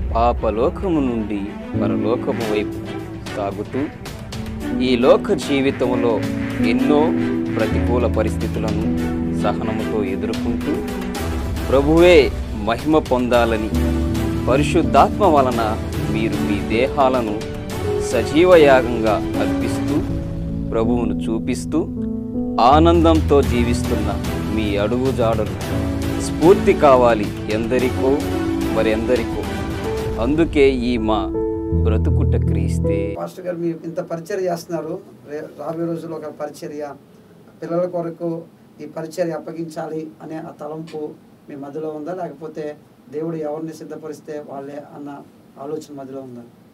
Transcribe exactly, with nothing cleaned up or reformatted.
పాపలోకము నుండి పరలోకము వైపు సాగుతూ ఈ లోక జీవితంలో ఎన్నో ప్రతికూల పరిస్థితులను సహనముతో ఎదుర్కొంటూ ప్రభువే మహిమ పొందాలని పరిశుద్ధాత్మ వలన మీరు మీ దేహాలను సజీవయాగంగా అర్పిస్తూ ప్రభువును చూపిస్తూ ఆనందంతో జీవిస్తున్న మీ అడుగుజాడలు స్ఫూర్తి కావాలి ఎందరికో మరెందరికో. అందుకే ఈ మా బ్రతుకుట క్రీస్తే. పాస్టర్ గారు మీరు ఇంత పరిచర్య చేస్తున్నారు, రాబోయే రోజుల్లో ఒక పరిచర్య పిల్లల కొరకు ఈ పరిచర్య అప్పగించాలి అనే ఆ తలంపు మీ మధ్యలో ఉందా, లేకపోతే దేవుడు ఎవరిని సిద్ధపరిస్తే వాళ్ళే అన్న ఆలోచన మధ్యలో ఉందా?